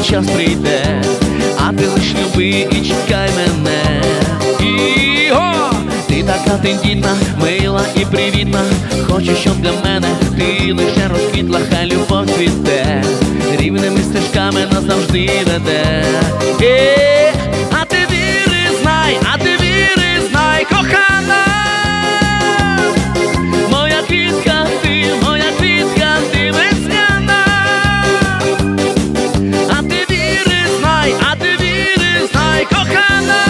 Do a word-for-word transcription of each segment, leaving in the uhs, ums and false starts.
час прийде, а ти лиш люби і чекай мене. І-го! Ти така тендітна, мила і привітна, хочу, щоб для мене ти лише розквітла, хай любов цвіте, рівними стежками нас завжди веде. Е, а ти віри знай, а ти віри знай, кохана, моя квітка ти, моя квітка ти весняна. А ти віри знай, а ти віри знай, кохана,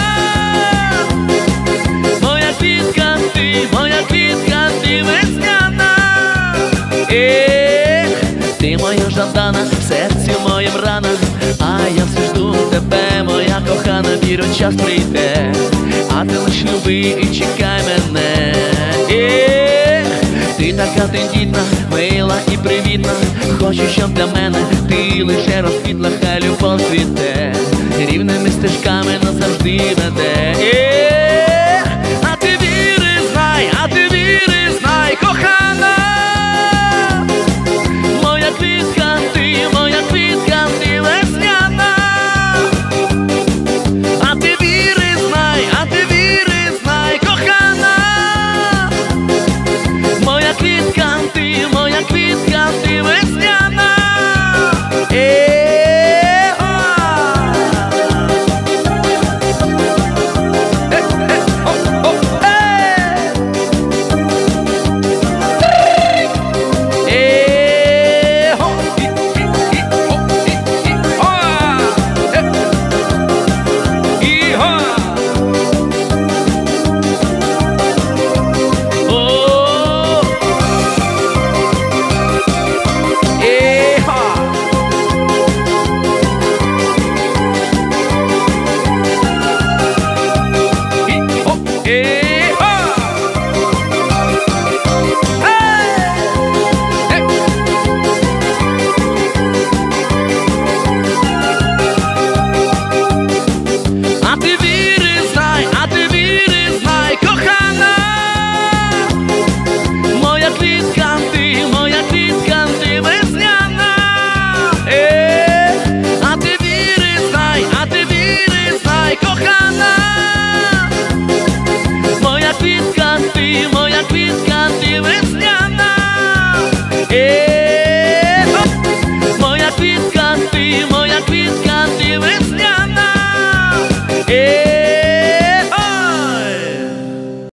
моя квітка ти, моя квітка ти весняна. Ех, ти моя жадана, в серці моєм рана, а я все жду тебе, моя кохана. Вірю, час прийде, а ти лиш люби і чекай мене. Ех, ти така тендітна, мила і привітна, хочу, щоб для мене ти лише розквітла, хай любов цвіте, рівними стежками нас завжди веде. Ех, а ти віри знай, а ти віри знай, кохана, моя квітка ти, моя квітка ти весняна. А ти віри знай, а ти віри знай, кохана, моя квітка ти, моя квітка ти весняна. Моя квітка ти, моя квітка ти весняна.